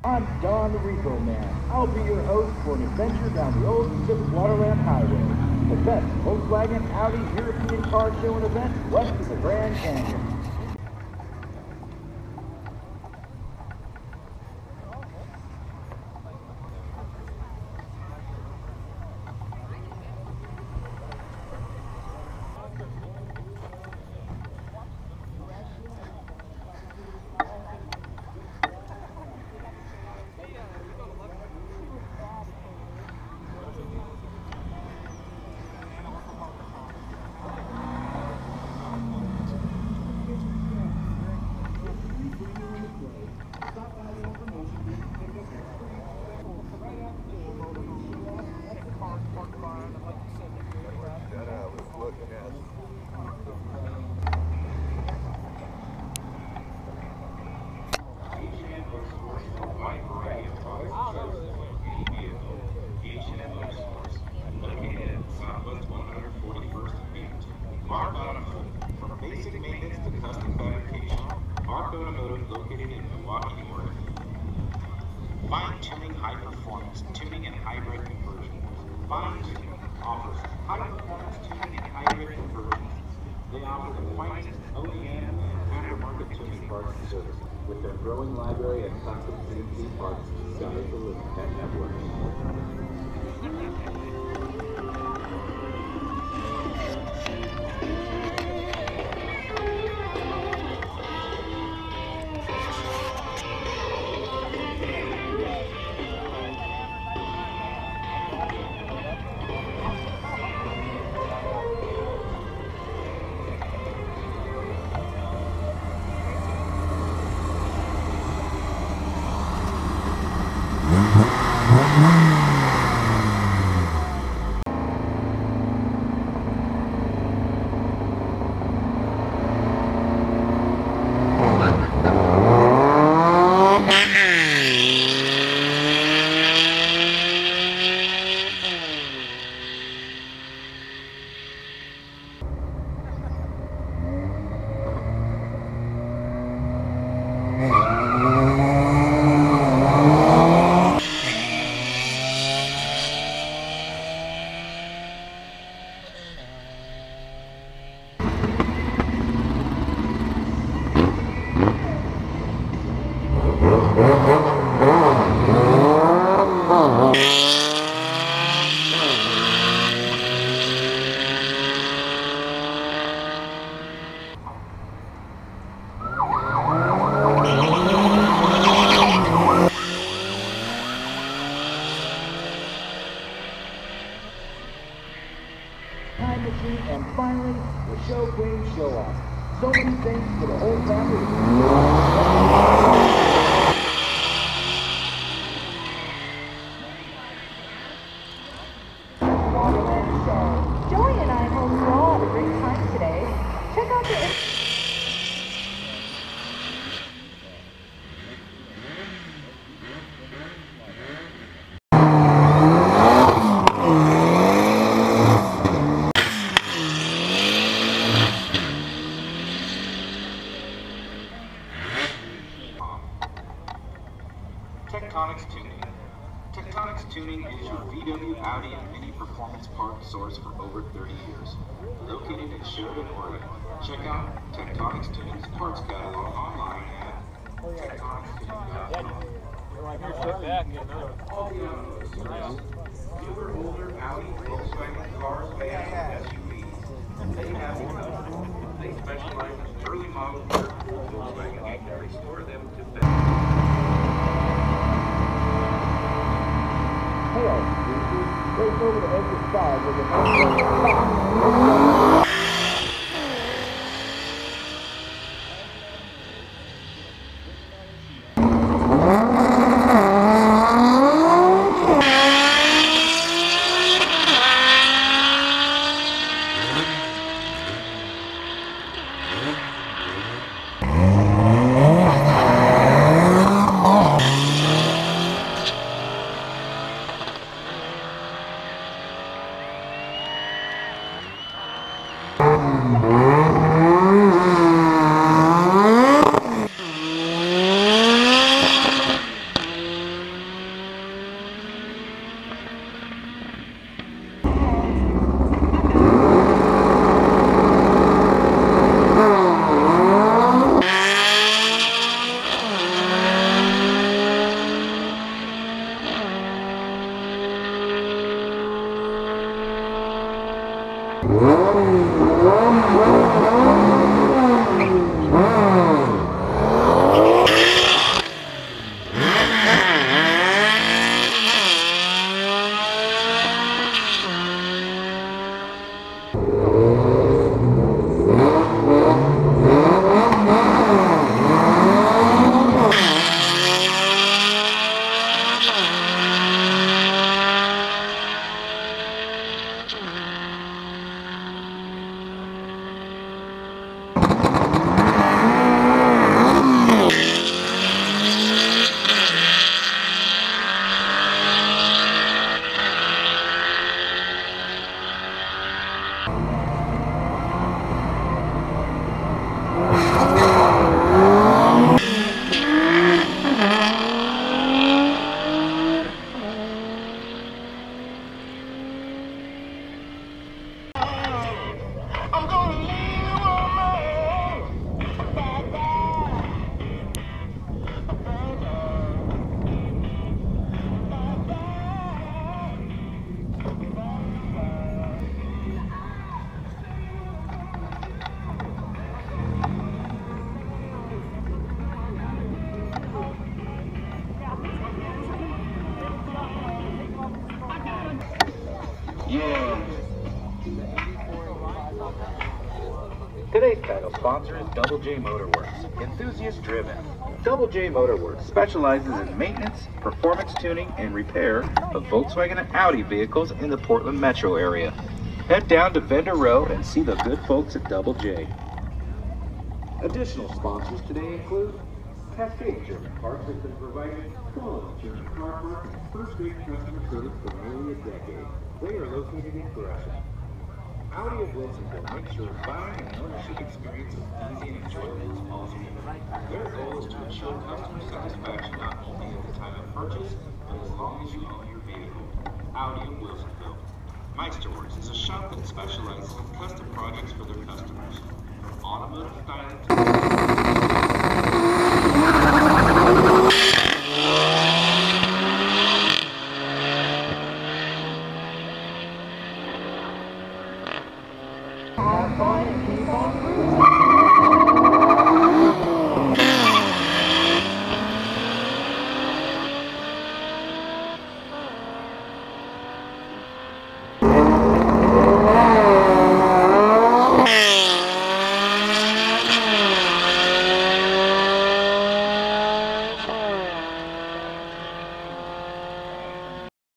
I'm Don the Repo Man. I'll be your host for an adventure down the old Pacific Waterland Highway, the best Volkswagen Audi European car show and event west of the Grand Canyon. Fine-tuning high-performance tuning and hybrid conversion. Fine-tuning offers high-performance tuning and hybrid conversion. They offer the finest OEM and aftermarket tuning parts and service. With their growing library of custom CNC parts, sky is the limit at Networks. And finally, the show queen show off. So many things for the whole family. Joey and I hope you all had a great time today. Check out the Tektonics Tuning. Tektonics Tuning is your VW, Audi, and Mini performance part source for over 30 years. Located in Sheridan, Oregon. Check out Tektonics Tuning's parts catalog online at tektonicstuning.com. All the automotive service. Newer, older Audi, Volkswagen cars, vans, and SUVs. They have it covered. They specialize in early model Volkswagen and restore them to better. Hail, race over to exit 5 with a Today's title sponsor is Double J Motorworks, enthusiast driven. Double J Motorworks specializes in maintenance, performance tuning, and repair of Volkswagen and Audi vehicles in the Portland metro area. Head down to Vendor Row and see the good folks at Double J. Additional sponsors today include Cascade German Parts has been providing quality German car parts and first-rate customer service for nearly a decade. They are located in Gresham. Audi of Wilsonville makes sure buying and ownership experience is easy and enjoyable as possible. Their goal is to ensure customer satisfaction not only at the time of purchase, but as long as you own your vehicle. Audi of Wilsonville. Meisterworks is a shop that specializes in custom projects for their customers. From automotive styling Have fun and keep on cruising.